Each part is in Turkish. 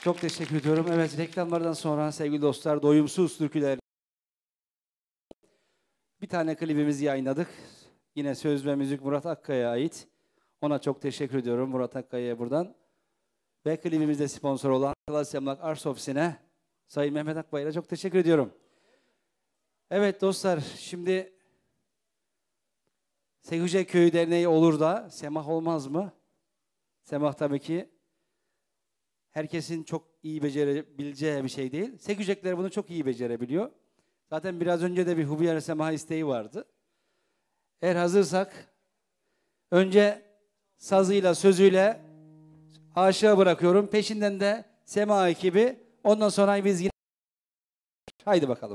Çok teşekkür ediyorum. Evet, reklamlardan sonra sevgili dostlar, doyumsuz türküler. Bir tane klibimizi yayınladık. Yine söz ve müzik Murat Akkaya'ya ait. Ona çok teşekkür ediyorum Murat Akkaya'ya buradan. Ve klibimizde sponsor olan Klas Emlak Arsa Ofisi'ne Sayın Mehmet Akbayır'a çok teşekkür ediyorum. Evet dostlar, şimdi Seküce Köyü Derneği olur da semah olmaz mı? Semah tabii ki herkesin çok iyi becerebileceği bir şey değil. Sekücekler bunu çok iyi becerebiliyor. Zaten biraz önce de bir Hubiyar Semaha isteği vardı. Eğer hazırsak önce sazıyla, sözüyle aşağı bırakıyorum. Peşinden de Sema ekibi. Ondan sonra biz yine... Haydi bakalım.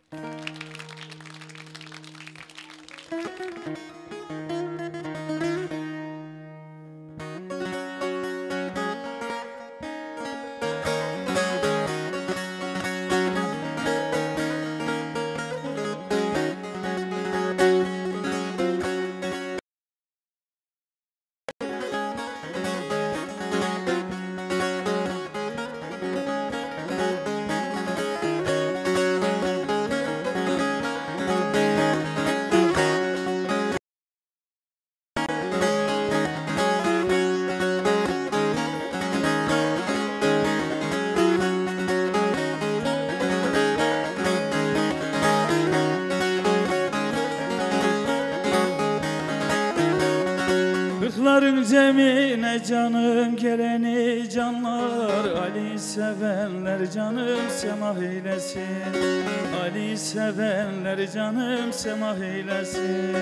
Kırkların cemine canım geleni canlar, Ali sevenler canım semah eylesin, Ali sevenler canım semah eylesin.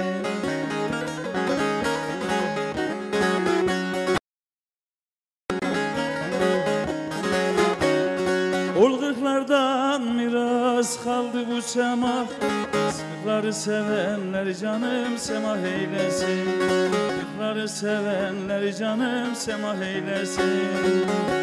Ol kırklardan miras kaldı bu semah, kırkları sevenler canım semah eylesin, kırkları sevenler canım semah eylesin.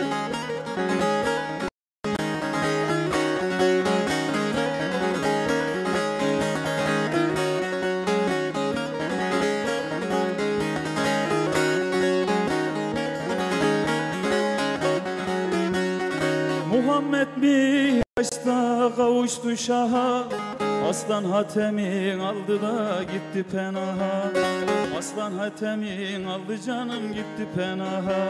Muhammed Miraç'ta kavuştu şaha, Aslan Hatem'in aldı da gitti penaha, Aslan Hatem'in aldı canım gitti penaha.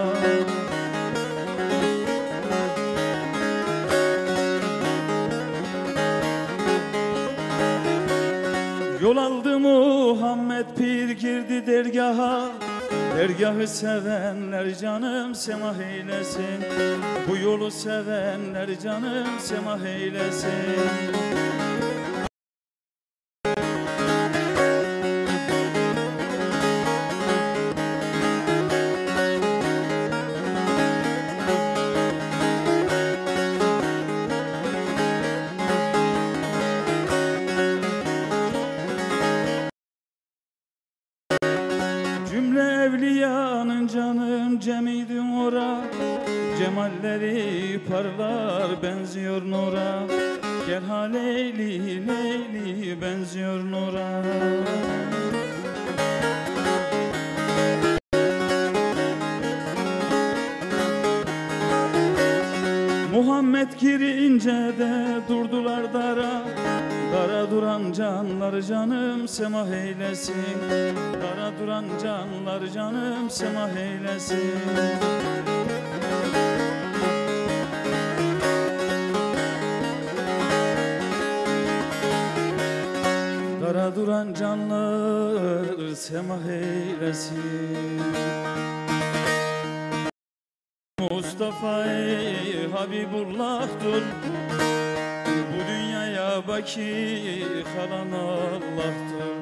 Yol aldı Muhammed Pir girdi dergaha, dergahı sevenler canım semah eylesin, bu yolu sevenler canım semah eylesin. Cümle evliyanın canım cemiydim ora, cemalleri parlar benziyor nura, gel ha Leyli Leyli benziyor nura. Muhammed girince de durdular dara, dara duran canlar canım semah eylesin, dara duran canlar canım semah eylesin. Dara duran canlar semah eylesin. Mustafa-i Habibullah'tur, bu dünyaya baki kalan Allah'tır.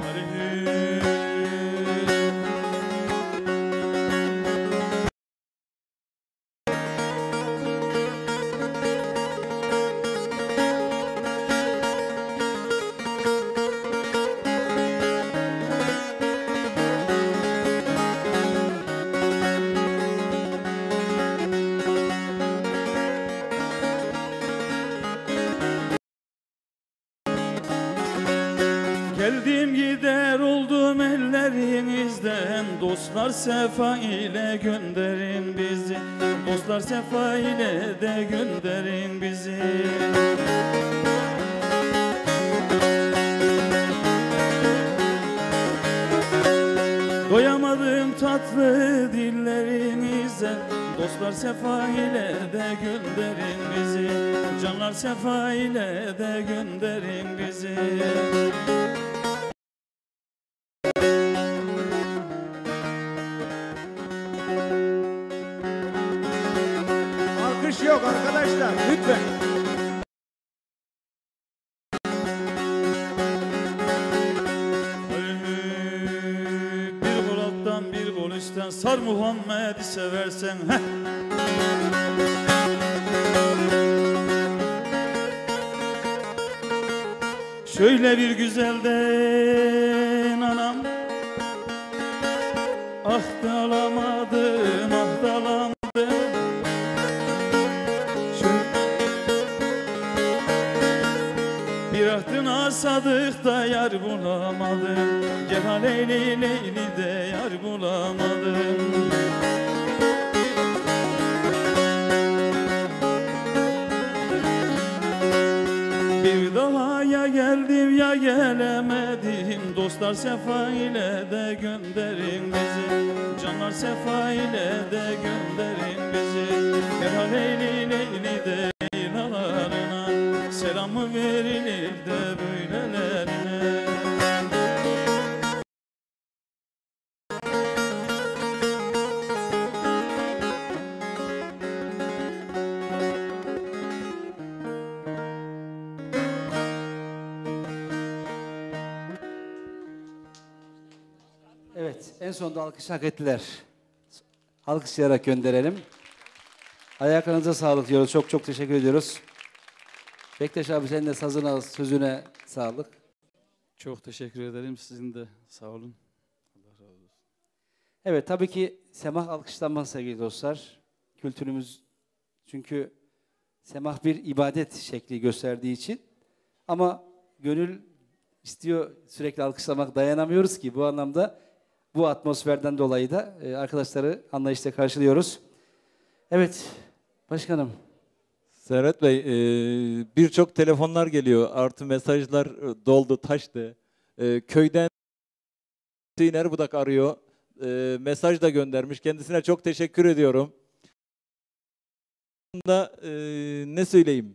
Geldim gider oldum ellerinizden, dostlar sefa ile gönderin bizi. Dostlar sefa ile de gönderin bizi. Doyamadım tatlı dillerinize, dostlar sefa ile de gönderin bizi. Canlar sefa ile de gönderin bizi. Alkış yok arkadaşlar, lütfen. Bir kol alttan bir kol üstten sar Muhammed'i seversen. Şöyle bir güzelden anam, ah da alamadım, ah da alamadım. Bir ahtına sadıkta yar bulamadım, gel Leyli Leyli de yar bulamadım. Bir daha ya geldim ya gelemedim, dostlar sefa ile de gönderin bizi. Canlar sefa ile de gönderin bizi. Gel Leyli Leyli de leylalarına, selamı verilir de böylelerine. Evet, en sonunda alkış hak ettiler. Alkışlayarak gönderelim. Ayaklarınıza sağlık diyoruz. Çok çok teşekkür ediyoruz. Bektaş abi senin de sazına, sözüne sağlık. Çok teşekkür ederim. Sizin de sağ olun. Allah razı olsun. Evet, tabii ki semah alkışlanmaz sevgili dostlar. Kültürümüz çünkü semah bir ibadet şekli gösterdiği için. Ama gönül istiyor sürekli alkışlamak, dayanamıyoruz ki bu anlamda bu atmosferden dolayı da arkadaşları anlayışla karşılıyoruz. Evet, başkanım. Serhat Bey, birçok telefonlar geliyor, artı mesajlar doldu, taştı. Köyden Hüseyin Erbudak arıyor, mesaj da göndermiş. Kendisine çok teşekkür ediyorum. Ne söyleyeyim?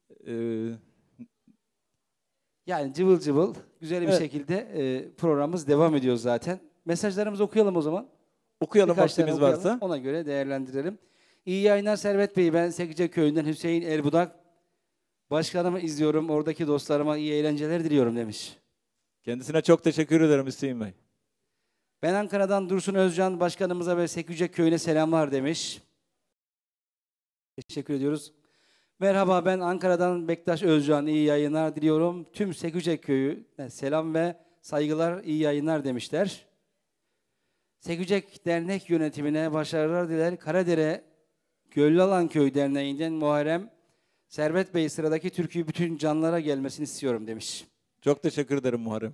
Yani cıvıl cıvıl, güzel bir Evet. şekilde programımız devam ediyor zaten. Mesajlarımızı okuyalım o zaman. Okuyalım Birkaç tane vaktimiz okuyalım, varsa. ona göre değerlendirelim. İyi yayınlar Servet Bey. Ben Sekice Köyü'nden Hüseyin Erbudak. Başkanımı izliyorum. Oradaki dostlarıma iyi eğlenceler diliyorum demiş. Kendisine çok teşekkür ederim Hüseyin Bey. Ben Ankara'dan Dursun Özcan başkanımıza ve Sekice Köyü'ne selamlar demiş. Teşekkür ediyoruz. Merhaba, ben Ankara'dan Bektaş Özcan. İyi yayınlar diliyorum. Tüm Sekice Köyü'ne selam ve saygılar, iyi yayınlar demişler. Sekücek Dernek yönetimine başarılar diler. Karadere Göllalan Köy Derneği'nden Muharrem Servet Bey, sıradaki türküyü bütün canlara gelmesini istiyorum demiş. Çok teşekkür ederim Muharrem.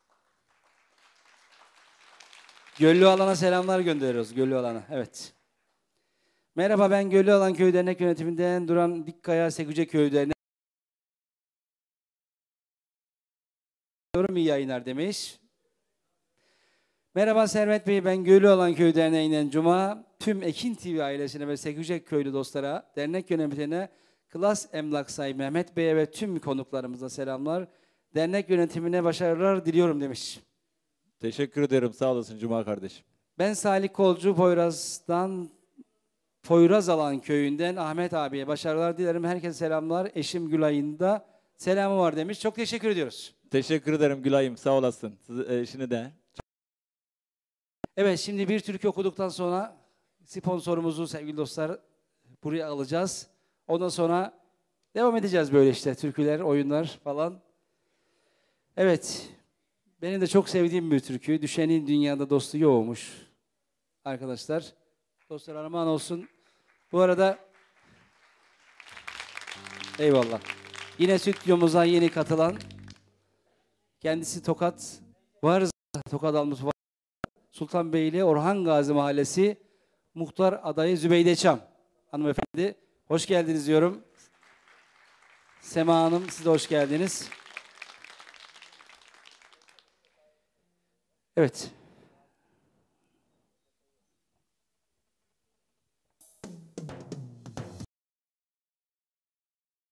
Göllüalan'a selamlar gönderiyoruz. Göllüalan'a, evet. Merhaba, ben Göllüalan Köy Dernek yönetiminden Duran Dikkaya Sekücek Köy Dernek. İyi yayınlar demiş. Merhaba Servet Bey, ben Göllüalan Köy Derneği'nden Cuma. Tüm Ekin TV ailesine ve Sekücek köylü dostlara, dernek yönetimine, Klas Emlak sahibi Mehmet Bey'e ve tüm konuklarımıza selamlar. Dernek yönetimine başarılar diliyorum demiş. Teşekkür ederim, sağ olasın Cuma kardeşim. Ben Salih Kolcu Poyraz'dan, Poyrazalan köyünden Ahmet abiye başarılar dilerim. Herkese selamlar. Eşim Gülay'ın da selamı var demiş. Çok teşekkür ediyoruz. Teşekkür ederim Gülay'ım, sağ olasın. Eşini de. Evet, şimdi bir türkü okuduktan sonra sponsorumuzu sevgili dostlar buraya alacağız. Ondan sonra devam edeceğiz böyle işte türküler, oyunlar falan. Evet, benim de çok sevdiğim bir türkü. Düşenin dünyada dostu yokmuş arkadaşlar. Dostlar armağan olsun. Bu arada eyvallah. Yine stüdyomuza yeni katılan, kendisi Tokat Varız, Tokat almış Sultanbeyli Orhan Gazi Mahallesi Muhtar adayı Zübeyde Çam. hanımefendi. Hoş geldiniz diyorum. Sema Hanım, siz de hoş geldiniz. Evet.